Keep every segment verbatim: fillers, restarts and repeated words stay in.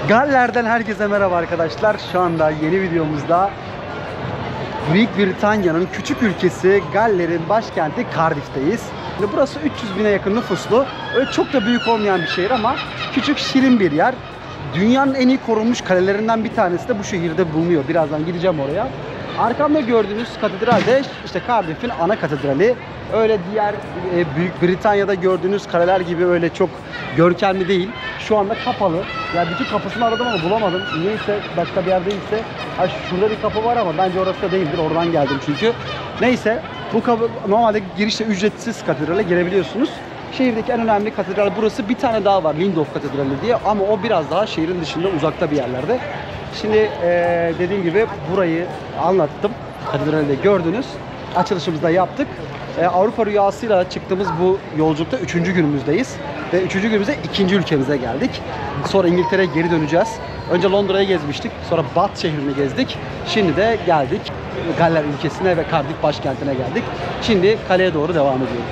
Galler'den herkese merhaba arkadaşlar. Şu anda yeni videomuzda Büyük Britanya'nın küçük ülkesi Galler'in başkenti Cardiff'teyiz. Burası üç yüz bine yakın nüfuslu. Öyle çok da büyük olmayan bir şehir ama küçük, şirin bir yer. Dünyanın en iyi korunmuş kalelerinden bir tanesi de bu şehirde bulunuyor. Birazdan gideceğim oraya. Arkamda gördüğünüz katedral de işte Cardiff'in ana katedrali. Öyle diğer e, Büyük Britanya'da gördüğünüz kaleler gibi öyle çok görkemli değil. Şu anda kapalı. Yani bütün kapısını aradım ama bulamadım. Niyeyse başka bir yerdeyse. Ha, şurada bir kapı var ama bence orası da değildir. Oradan geldim çünkü. Neyse bu kapı normalde girişte ücretsiz katedrale girebiliyorsunuz. Şehirdeki en önemli katedral burası. Bir tane daha var, Lindolf Katedrali diye, ama o biraz daha şehrin dışında, uzakta bir yerlerde. Şimdi ee, dediğim gibi burayı anlattım. Katedrali de gördünüz. Açılışımızda yaptık. Ee, Avrupa rüyasıyla çıktığımız bu yolculukta üçüncü günümüzdeyiz. Ve üçüncü günümüzde ikinci ülkemize geldik. Sonra İngiltere'ye geri döneceğiz. Önce Londra'ya gezmiştik. Sonra Bath şehrini gezdik. Şimdi de geldik Galler ülkesine ve Cardiff başkentine geldik. Şimdi kaleye doğru devam ediyoruz.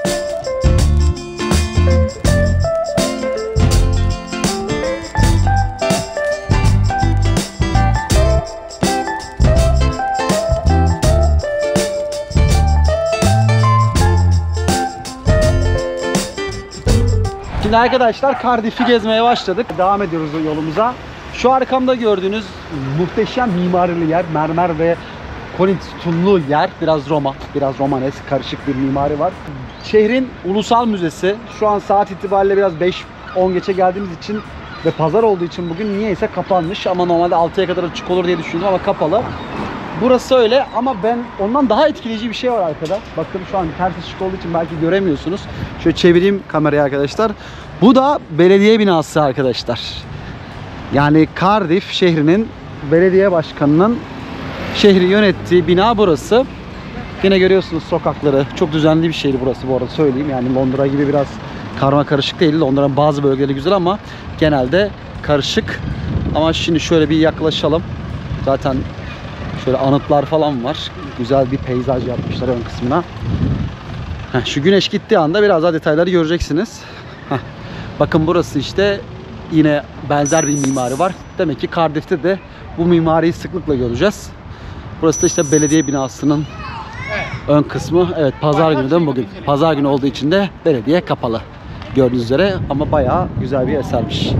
Şimdi arkadaşlar Cardiff'i gezmeye başladık. Devam ediyoruz yolumuza. Şu arkamda gördüğünüz muhteşem mimarili yer, mermer ve konit sütunlu yer. Biraz Roma, biraz Romanesk, karışık bir mimari var. Şehrin ulusal müzesi. Şu an saat itibariyle biraz beş on geçe geldiğimiz için ve pazar olduğu için bugün niyeyse kapanmış. Ama normalde altıya kadar açık olur diye düşündüm ama kapalı. Burası öyle ama ben ondan daha etkileyici bir şey var arkada. Bakın şu an ters ışık olduğu için belki göremiyorsunuz. Şöyle çevireyim kamerayı arkadaşlar. Bu da belediye binası arkadaşlar. Yani Cardiff şehrinin belediye başkanının şehri yönettiği bina burası. Yine görüyorsunuz sokakları. Çok düzenli bir şehir burası bu arada, söyleyeyim. Yani Londra gibi biraz karma karışık değil. Londra'nın bazı bölgeleri güzel ama genelde karışık. Ama şimdi şöyle bir yaklaşalım. Zaten şöyle anıtlar falan var. Güzel bir peyzaj yapmışlar ön kısmına. Heh, şu güneş gittiği anda biraz daha detayları göreceksiniz. Heh. Bakın burası işte yine benzer bir mimari var. Demek ki Cardiff'te de bu mimariyi sıklıkla göreceğiz. Burası da işte belediye binasının ön kısmı. Evet, pazar günü değil mi bugün? Pazar günü olduğu için de belediye kapalı. Gördüğünüz üzere ama bayağı güzel bir esermiş.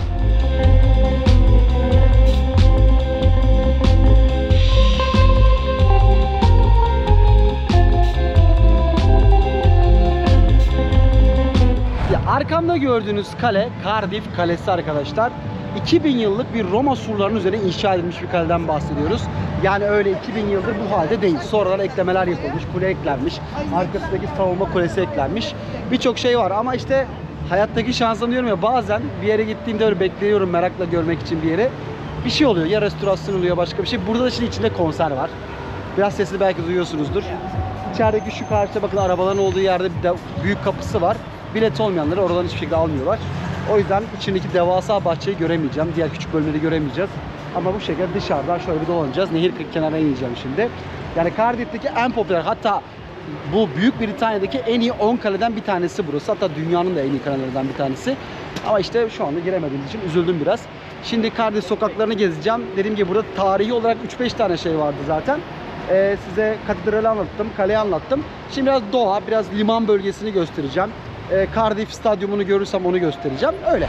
Arkamda gördüğünüz kale Cardiff Kalesi arkadaşlar. iki bin yıllık bir Roma surlarının üzerine inşa edilmiş bir kaleden bahsediyoruz. Yani öyle iki bin yıldır bu halde değil. Sonradan eklemeler yapılmış, kule eklenmiş, arkasındaki savunma kulesi eklenmiş. Birçok şey var ama işte hayattaki şansım diyorum ya, bazen bir yere gittiğimde öyle bekliyorum merakla görmek için bir yere. Bir şey oluyor, ya restorasyon oluyor, başka bir şey. Burada da şimdi içinde konser var. Biraz sesini belki duyuyorsunuzdur. İçerideki şu karşıda bakın, arabaların olduğu yerde bir de büyük kapısı var. Bilet olmayanları oradan hiçbir şekilde almıyorlar. O yüzden içindeki devasa bahçeyi göremeyeceğim. Diğer küçük bölümleri göremeyeceğiz. Ama bu şekilde dışarıdan şöyle bir dolanacağız. Nehir kenarına ineceğim şimdi. Yani Cardiff'teki en popüler, hatta bu Büyük Britanya'daki en iyi on kaleden bir tanesi burası. Hatta dünyanın da en iyi kalelerinden bir tanesi. Ama işte şu anda giremediğimiz için üzüldüm biraz. Şimdi Cardiff sokaklarını gezeceğim. Dediğim gibi burada tarihi olarak üç beş tane şey vardı zaten. Ee, size katedrali anlattım, kaleyi anlattım. Şimdi biraz doğa, biraz liman bölgesini göstereceğim. Cardiff stadyumunu görürsem onu göstereceğim. Öyle.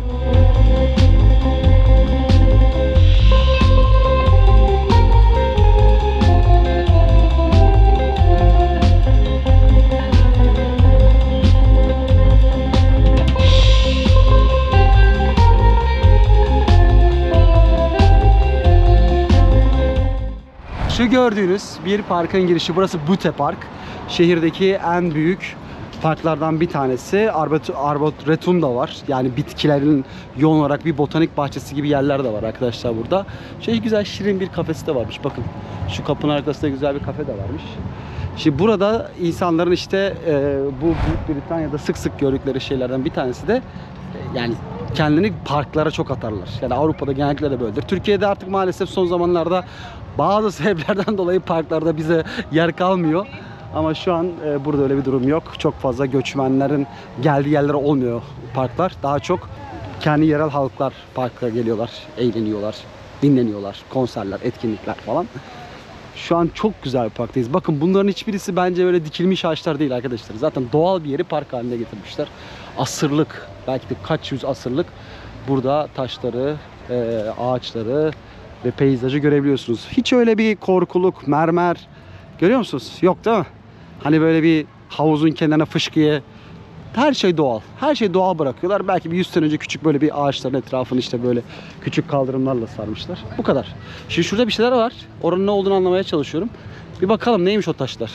Şu gördüğünüz bir parkın girişi. Burası Butte Park. Şehirdeki en büyük parklardan bir tanesi. Arboretum da var. Yani bitkilerin yoğun olarak bir botanik bahçesi gibi yerler de var arkadaşlar burada. Şey, güzel şirin bir kafesi de varmış. Bakın şu kapının arkasında güzel bir kafe de varmış. Şimdi burada insanların işte e, bu Büyük Britanya'da sık sık gördükleri şeylerden bir tanesi de e, yani kendini parklara çok atarlar. Yani Avrupa'da genellikle de böyledir. Türkiye'de artık maalesef son zamanlarda bazı sebeplerden dolayı parklarda bize yer kalmıyor. Ama şu an e, burada öyle bir durum yok. Çok fazla göçmenlerin geldiği yerlere olmuyor parklar. Daha çok kendi yerel halklar parka geliyorlar, eğleniyorlar, dinleniyorlar, konserler, etkinlikler falan. Şu an çok güzel bir parktayız. Bakın bunların hiçbirisi bence öyle dikilmiş ağaçlar değil arkadaşlar. Zaten doğal bir yeri park haline getirmişler. Asırlık, belki de kaç yüz asırlık burada taşları, e, ağaçları ve peyzajı görebiliyorsunuz. Hiç öyle bir korkuluk, mermer görüyor musunuz? Yok değil mi? Hani böyle bir havuzun kenarına fışkıya. Her şey doğal. Her şey doğal bırakıyorlar. Belki bir yüz sene önce küçük böyle bir ağaçların etrafını işte böyle küçük kaldırımlarla sarmışlar. Bu kadar. Şimdi şurada bir şeyler var. Oranın ne olduğunu anlamaya çalışıyorum. Bir bakalım neymiş o taşlar.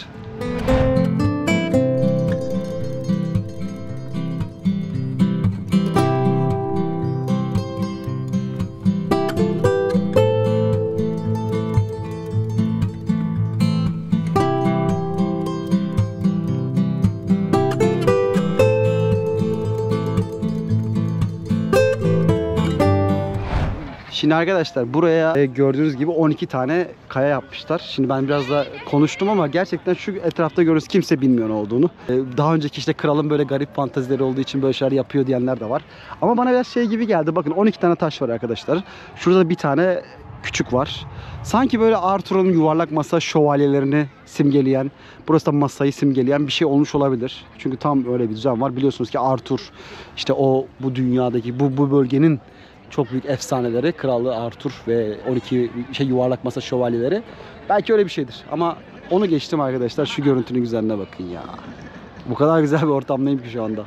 Şimdi arkadaşlar buraya gördüğünüz gibi on iki tane kaya yapmışlar. Şimdi ben biraz da konuştum ama gerçekten şu etrafta görüyoruz, kimse bilmiyor ne olduğunu. Daha önceki işte kralın böyle garip fantazileri olduğu için böyle şeyler yapıyor diyenler de var. Ama bana biraz şey gibi geldi. Bakın on iki tane taş var arkadaşlar. Şurada bir tane küçük var. Sanki böyle Arthur'un yuvarlak masa şövalyelerini simgeleyen, burası da masayı simgeleyen bir şey olmuş olabilir. Çünkü tam öyle bir düzen var. Biliyorsunuz ki Arthur işte o bu dünyadaki bu bu bölgenin çok büyük efsaneleri, Kralı Arthur ve on iki şey yuvarlak masa şövalyeleri. Belki öyle bir şeydir ama onu geçtim arkadaşlar. Şu görüntünün güzelliğine bakın ya. Bu kadar güzel bir ortamdayım ki şu anda.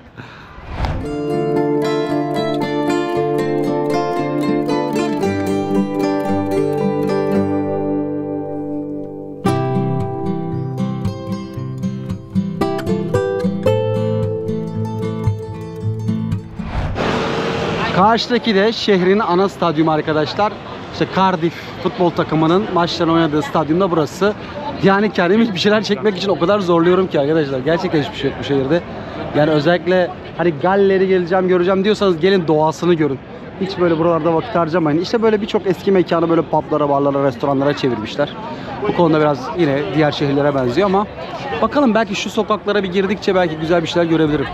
Karşıdaki de şehrin ana stadyumu arkadaşlar. İşte Cardiff futbol takımının maçlarını oynadığı stadyumda burası. Yani kendimi bir şeyler çekmek için o kadar zorluyorum ki arkadaşlar. Gerçekten hiçbir şey yok bu şehirde. Yani özellikle hani galleri geleceğim, göreceğim diyorsanız gelin doğasını görün. Hiç böyle buralarda vakit harcamayın. İşte böyle birçok eski mekanı böyle publara, barlara, restoranlara çevirmişler. Bu konuda biraz yine diğer şehirlere benziyor ama bakalım belki şu sokaklara bir girdikçe belki güzel bir şeyler görebilirim.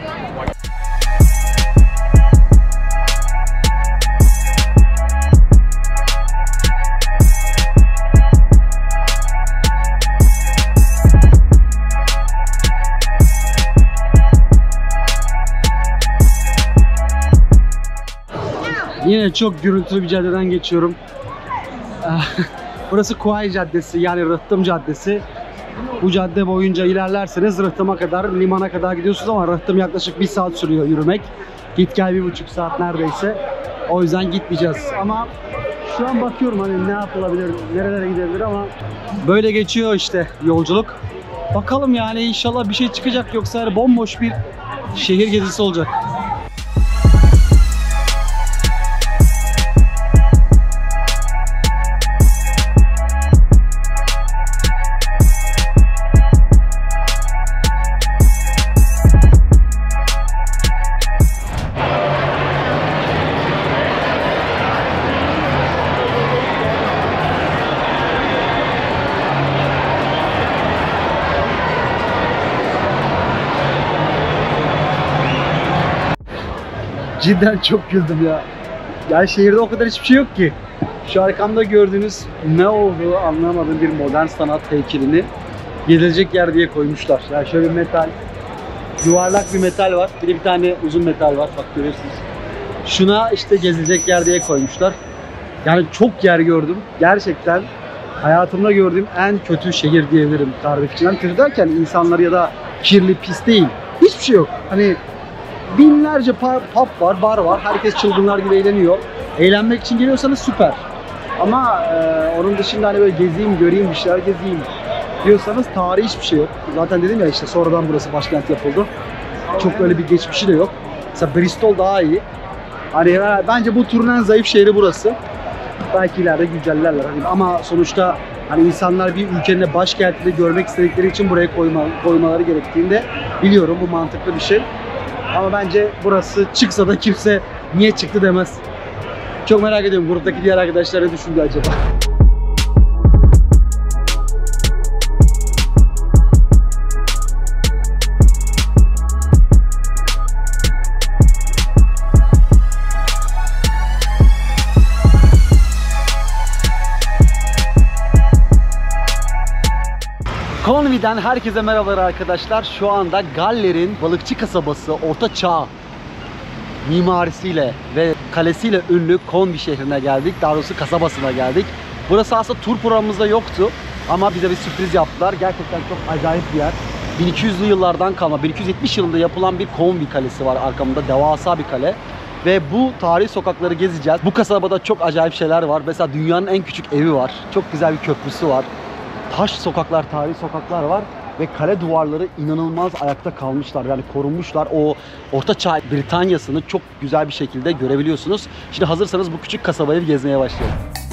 Yine çok gürültülü bir caddeden geçiyorum. Burası Kuvayi Caddesi, yani Rıhtım Caddesi. Bu cadde boyunca ilerlerseniz Rıhtım'a kadar, limana kadar gidiyorsunuz ama Rıhtım yaklaşık bir saat sürüyor yürümek. Git gel bir buçuk saat neredeyse. O yüzden gitmeyeceğiz ama şu an bakıyorum hani ne yapılabilir, nerelere gidebilir ama böyle geçiyor işte yolculuk. Bakalım yani inşallah bir şey çıkacak, yoksa yani bomboş bir şehir gezisi olacak. Cidden çok güldüm ya. Yani şehirde o kadar hiçbir şey yok ki. Şu arkamda gördüğünüz ne olduğu anlamadığım bir modern sanat heykelini gezilecek yer diye koymuşlar. Yani şöyle bir metal, yuvarlak bir metal var. Bir de bir tane uzun metal var. Bak görüyorsunuz. Şuna işte gezilecek yer diye koymuşlar. Yani çok yer gördüm. Gerçekten hayatımda gördüğüm en kötü şehir diyebilirim Cardiff için. Yani kötü derken insanlar ya da kirli, pis değil. Hiçbir şey yok. Hani binlerce pub var, bar var. Herkes çılgınlar gibi eğleniyor. Eğlenmek için geliyorsanız süper. Ama e, onun dışında hani böyle gezeyim, göreyim, bir şeyler gezeyim diyorsanız tarihi hiçbir şey yok. Zaten dedim ya işte sonradan burası başkent yapıldı. Çok böyle bir geçmişi de yok. Mesela Bristol daha iyi. Hani bence bu turun en zayıf şehri burası. Belki ileride güncellerler. Hani ama sonuçta hani insanlar bir ülkenin de başkentini görmek istedikleri için buraya koyma, koymaları gerektiğini de biliyorum. Bu mantıklı bir şey. Ama bence burası çıksa da kimse niye çıktı demez. Çok merak ediyorum buradaki diğer arkadaşlar ne düşündü acaba? Convie'den herkese merhabalar arkadaşlar. Şu anda Galler'in balıkçı kasabası, Orta Çağ mimarisiyle ve kalesiyle ünlü Convie şehrine geldik. Daha doğrusu kasabasına geldik. Burası aslında tur programımızda yoktu ama bize bir sürpriz yaptılar. Gerçekten çok acayip bir yer. bin iki yüzlü yıllardan kalma, bin iki yüz yetmiş yılında yapılan bir Convie kalesi var arkamda. Devasa bir kale. Ve bu tarihi sokakları gezeceğiz. Bu kasabada çok acayip şeyler var. Mesela dünyanın en küçük evi var. Çok güzel bir köprüsü var. Taş sokaklar, tarihi sokaklar var. Ve kale duvarları inanılmaz ayakta kalmışlar. Yani korunmuşlar. O Orta Çağ Britanya'sını çok güzel bir şekilde görebiliyorsunuz. Şimdi hazırsanız bu küçük kasabayı gezmeye başlayalım.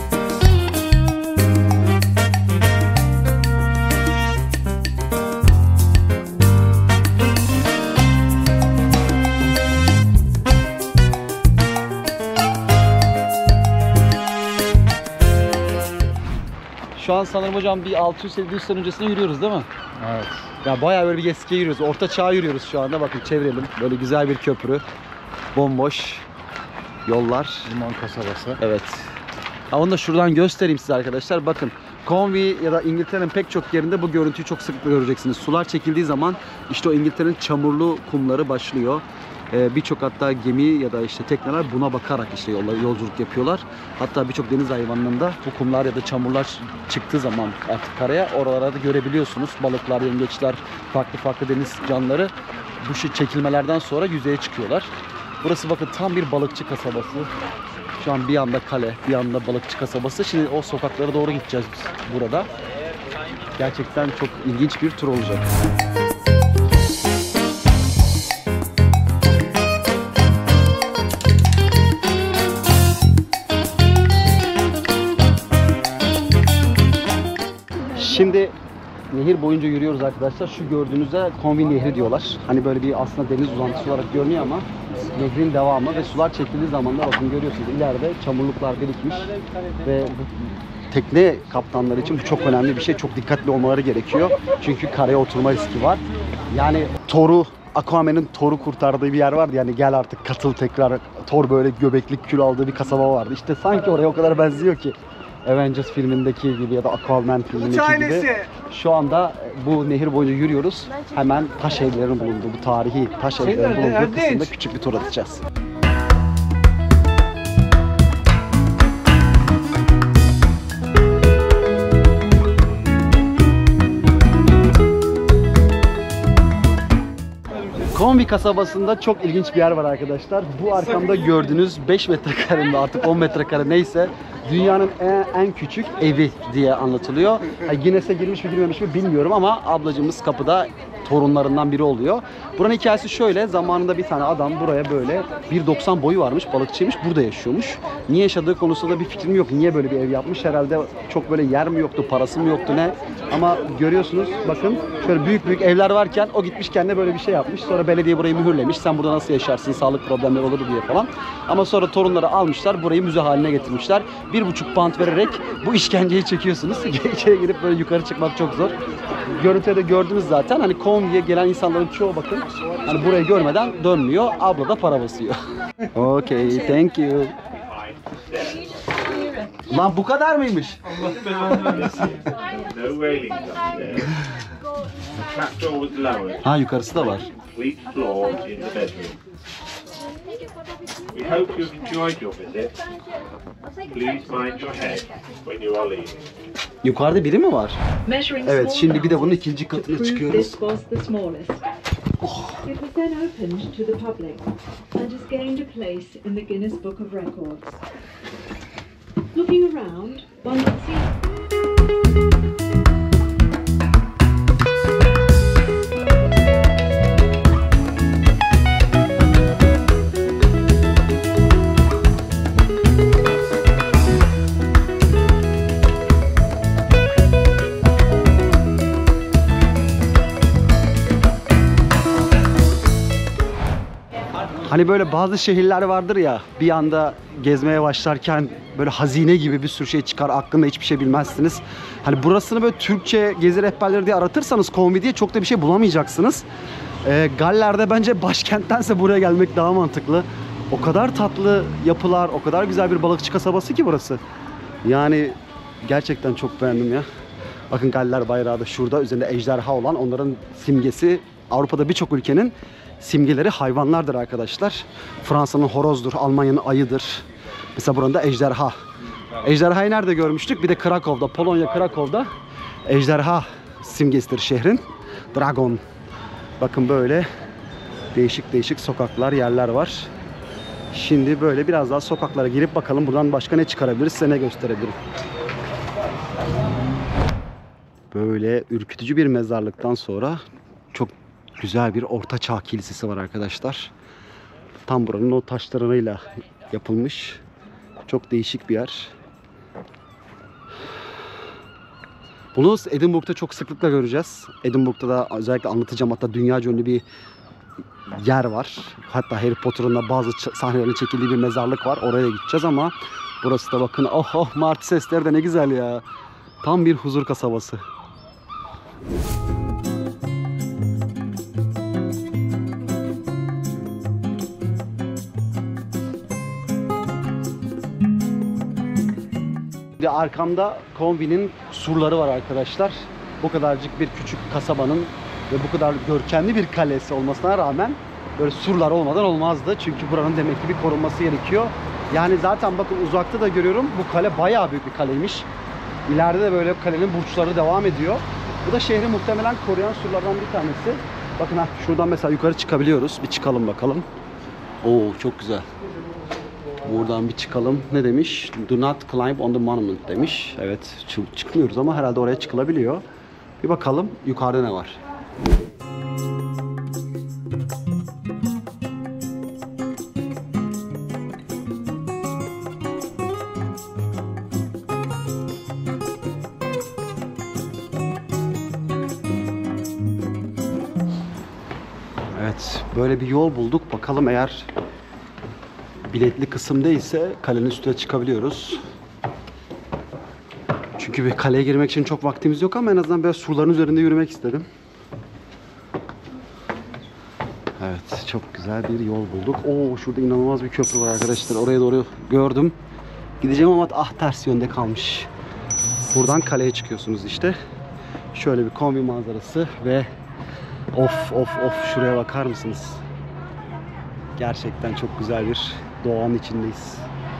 Şu an sanırım hocam bir altı yüz yedi yüz sene öncesine yürüyoruz değil mi? Evet. Ya bayağı böyle bir eskiye yürüyoruz. Orta çağa yürüyoruz şu anda. Bakın çevirelim. Böyle güzel bir köprü. Bomboş yollar. Liman kasabası. Evet. Ha, onu da şuradan göstereyim size arkadaşlar. Bakın Convie ya da İngiltere'nin pek çok yerinde bu görüntüyü çok sıklıkla göreceksiniz. Sular çekildiği zaman işte o İngiltere'nin çamurlu kumları başlıyor. Ee, birçok hatta gemi ya da işte tekneler buna bakarak işte yollar, yolculuk yapıyorlar. Hatta birçok deniz hayvanlarında bu kumlar ya da çamurlar çıktığı zaman artık karaya oralarda da görebiliyorsunuz. Balıklar, yengeçler, farklı farklı deniz canlıları bu şey çekilmelerden sonra yüzeye çıkıyorlar. Burası bakın tam bir balıkçı kasabası. Şu an bir yanda kale, bir yanda balıkçı kasabası. Şimdi o sokaklara doğru gideceğiz biz burada. Gerçekten çok ilginç bir tur olacak. Şimdi nehir boyunca yürüyoruz arkadaşlar. Şu gördüğünüzde Convie Nehri diyorlar. Hani böyle bir aslında deniz uzantısı olarak görünüyor ama nehrin devamı ve sular çekildiği zaman da bakın görüyorsunuz ileride çamurluklar birikmiş ve bu tekne kaptanları için bu çok önemli bir şey. Çok dikkatli olmaları gerekiyor. Çünkü karaya oturma riski var. Yani Thor'u, Aquaman'ın Thor'u kurtardığı bir yer vardı. Yani gel artık katıl tekrar. Thor böyle göbeklik kül aldığı bir kasaba vardı. İşte sanki oraya o kadar benziyor ki. Avengers filmindeki gibi ya da Aquaman filmindeki gibi. Şu anda bu nehir boyunca yürüyoruz. Hemen taş evlerin bulunduğu, bu tarihi taş evlerin bulunduğu kısımda küçük bir tur atacağız. Convie kasabasında çok ilginç bir yer var arkadaşlar. Bu arkamda gördüğünüz beş metrekare mi artık on metrekare neyse dünyanın en, en küçük evi diye anlatılıyor. Yani Guinness'e girmiş mi girmemiş mi bilmiyorum ama ablacığımız kapıda torunlarından biri oluyor. Buranın hikayesi şöyle. Zamanında bir tane adam buraya böyle bir doksan boyu varmış, balıkçıymış, burada yaşıyormuş. Niye yaşadığı konusunda bir fikrim yok. Niye böyle bir ev yapmış? Herhalde çok böyle yer mi yoktu, parası mı yoktu ne? Ama görüyorsunuz bakın şöyle büyük büyük evler varken o gitmiş kendine böyle bir şey yapmış. Sonra belediye burayı mühürlemiş. Sen burada nasıl yaşarsın? Sağlık problemleri olur diye falan. Ama sonra torunları almışlar. Burayı müze haline getirmişler. Bir buçuk pound vererek bu işkenceyi çekiyorsunuz. İçeri girip böyle yukarı çıkmak çok zor. Görüntüde gördünüz zaten. Hani Convie'ye gelen insanların çoğu bakın hani burayı görmeden dönmüyor. Abla da para basıyor. Okay, thank you. Lan bu kadar mıymış? Ha yukarısı da var. We hope you've enjoyed your visit. Please mind your head when you are leaving. Yukarıda biri mi var? Evet, şimdi bir de bunun ikinci katına çıkıyoruz. Oh. It was then opened to the public and has gained a place in the Guinness Book of Records. Looking around, one can see. Hani böyle bazı şehirler vardır ya, bir anda gezmeye başlarken böyle hazine gibi bir sürü şey çıkar, hakkında hiçbir şey bilmezsiniz. Hani burasını böyle Türkçe gezi rehberleri diye aratırsanız Convie diye çok da bir şey bulamayacaksınız. Ee, Galler'de bence başkenttense buraya gelmek daha mantıklı. O kadar tatlı yapılar, o kadar güzel bir balıkçı kasabası ki burası. Yani gerçekten çok beğendim ya. Bakın Galler bayrağı da şurada, üzerinde ejderha olan, onların simgesi. Avrupa'da birçok ülkenin simgeleri hayvanlardır arkadaşlar. Fransa'nın horozdur, Almanya'nın ayıdır. Mesela buranın da ejderha. Ejderhayı nerede görmüştük? Bir de Krakow'da, Polonya Krakow'da ejderha simgesidir şehrin. Dragon. Bakın böyle değişik değişik sokaklar, yerler var. Şimdi böyle biraz daha sokaklara girip bakalım buradan başka ne çıkarabiliriz, size ne gösterebilirim. Böyle ürkütücü bir mezarlıktan sonra çok güzel bir Orta Çağ kilisesi var arkadaşlar. Tam buranın o taşlarıyla yapılmış. Çok değişik bir yer. Bunu Edinburgh'da çok sıklıkla göreceğiz. Edinburgh'da da özellikle anlatacağım, hatta dünyaca ünlü bir yer var. Hatta Harry Potter'ın da bazı sahnelerin çekildiği bir mezarlık var. Oraya gideceğiz ama burası da bakın, oh oh, martı sesleri de ne güzel ya. Tam bir huzur kasabası. Bir arkamda Convi'nin surları var arkadaşlar. Bu kadarcık bir küçük kasabanın ve bu kadar görkemli bir kalesi olmasına rağmen böyle surlar olmadan olmazdı. Çünkü buranın demek ki bir korunması gerekiyor. Yani zaten bakın uzakta da görüyorum, bu kale bayağı büyük bir kaleymiş. İleride de böyle kalenin burçları devam ediyor. Bu da şehri muhtemelen koruyan surlardan bir tanesi. Bakın ha, şuradan mesela yukarı çıkabiliyoruz. Bir çıkalım bakalım. Oo, çok güzel. Buradan bir çıkalım. Ne demiş? Do not climb on the monument demiş. Evet, çıkmıyoruz ama herhalde oraya çıkılabiliyor. Bir bakalım yukarıda ne var. Evet, böyle bir yol bulduk. Bakalım, eğer biletli kısımda ise kalenin üstüne çıkabiliyoruz. Çünkü bir kaleye girmek için çok vaktimiz yok ama en azından böyle surların üzerinde yürümek istedim. Evet, çok güzel bir yol bulduk. Oo, şurada inanılmaz bir köprü var arkadaşlar. Oraya doğru gördüm. Gideceğim ama ah, ters yönde kalmış. Buradan kaleye çıkıyorsunuz işte. Şöyle bir kombi manzarası ve of of of, şuraya bakar mısınız? Gerçekten çok güzel bir doğanın içindeyiz.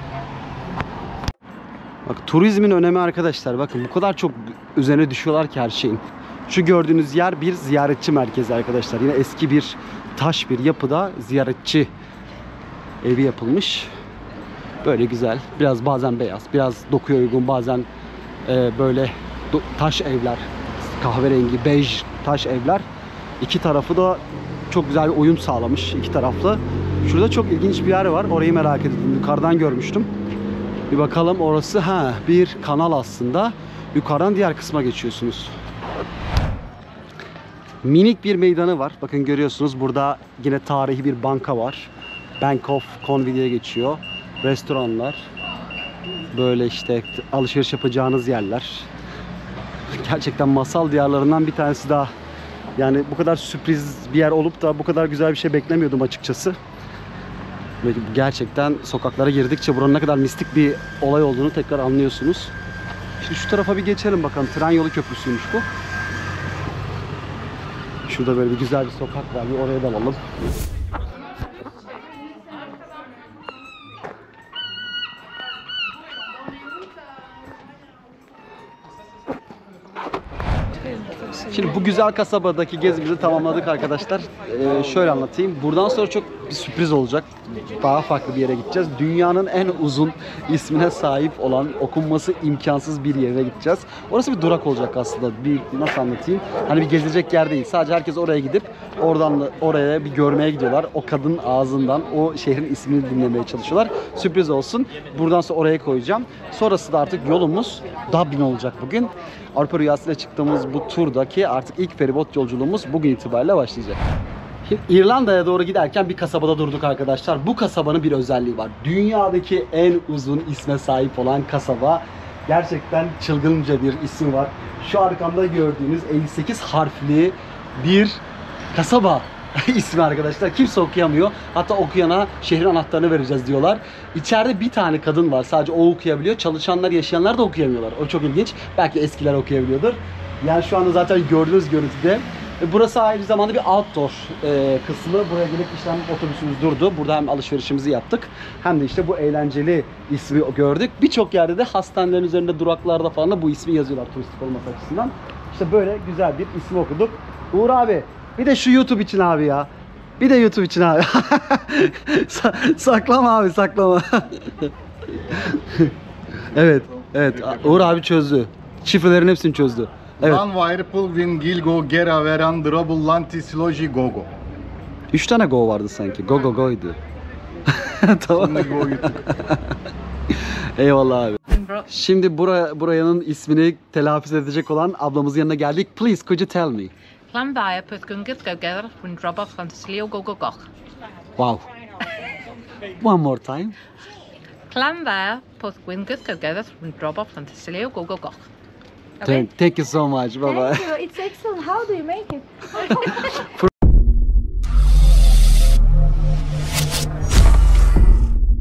Bak, turizmin önemi arkadaşlar. Bakın bu kadar çok üzerine düşüyorlar ki her şeyin. Şu gördüğünüz yer bir ziyaretçi merkezi arkadaşlar. Yine eski bir taş bir yapıda ziyaretçi evi yapılmış. Böyle güzel. Biraz bazen beyaz, biraz dokuya uygun, bazen e, böyle taş evler. Kahverengi, bej taş evler. İki tarafı da çok güzel bir uyum sağlamış, iki taraflı. Şurada çok ilginç bir yer var. Orayı merak ettim. Yukarıdan görmüştüm. Bir bakalım orası. Ha, bir kanal aslında. Yukarıdan diğer kısma geçiyorsunuz. Minik bir meydanı var. Bakın görüyorsunuz, burada yine tarihi bir banka var. Bank of Conwy diye geçiyor. Restoranlar. Böyle işte alışveriş yapacağınız yerler. Gerçekten masal diyarlarından bir tanesi daha. Yani bu kadar sürpriz bir yer olup da bu kadar güzel bir şey beklemiyordum açıkçası. Gerçekten sokaklara girdikçe buranın ne kadar mistik bir olay olduğunu tekrar anlıyorsunuz. Şimdi şu tarafa bir geçelim bakalım. Tren yolu köprüsüymüş bu. Şurada böyle bir güzel bir sokak var. Bir oraya dalalım. Şimdi bu güzel kasabadaki gezimizi tamamladık arkadaşlar. Ee, şöyle anlatayım. Buradan sonra çok bir sürpriz olacak. Daha farklı bir yere gideceğiz. Dünyanın en uzun ismine sahip olan, okunması imkansız bir yere gideceğiz. Orası bir durak olacak aslında. Bir, nasıl anlatayım? Hani bir gezilecek yer değil. Sadece herkes oraya gidip oradan da oraya bir görmeye gidiyorlar. O kadının ağzından o şehrin ismini dinlemeye çalışıyorlar. Sürpriz olsun. Buradan sonra oraya koyacağım. Sonrası da artık yolumuz Dublin olacak bugün. Avrupa Rüyası'yla çıktığımız bu turdaki artık ilk feribot yolculuğumuz bugün itibariyle başlayacak. Şimdi İrlanda'ya doğru giderken bir kasabada durduk arkadaşlar. Bu kasabanın bir özelliği var. Dünyadaki en uzun isme sahip olan kasaba. Gerçekten çılgınca bir isim var. Şu arkamda gördüğünüz elli sekiz harfli bir kasaba. ismi arkadaşlar. Kimse okuyamıyor. Hatta okuyana şehrin anahtarını vereceğiz diyorlar. İçeride bir tane kadın var. Sadece o okuyabiliyor. Çalışanlar, yaşayanlar da okuyamıyorlar. O çok ilginç. Belki eskiler okuyabiliyordur. Yani şu anda zaten gördüğünüz görüntüde. Burası aynı zamanda bir outdoor e, kısmı. Buraya gelip işte hem otobüsümüz durdu. Burada hem alışverişimizi yaptık. Hem de işte bu eğlenceli ismi gördük. Birçok yerde de hastanelerin üzerinde, duraklarda falan da bu ismi yazıyorlar turistik olması açısından. İşte böyle güzel bir ismi okuduk. Uğur abi, bir de şu YouTube için abi ya. Bir de YouTube için abi. Sa- saklama abi, saklama. Evet, evet. Uğur abi çözdü. Şifrelerin hepsini çözdü. Evet. Lan Whirlpool, Win, Gilgo, Gera, Veran, Drobul, Lantis, Logi, Gogo. Üç tane go vardı sanki. Go go go'ydu. Tamam. Şimdi Go YouTube. Eyvallah abi. Şimdi bura, buranın ismini telaffuz edecek olan ablamızın yanına geldik. Please, could you tell me? Llanfair pwth gyngydd gyfer rhwng drobodd ffantasilio go go goch. Wow. One more time. Llanfair pwth gyngydd gyfer rhwng drobodd ffantasilio go go goch. Thank, thank you so much. Bye bye. Thank you. It's excellent. How do you make it?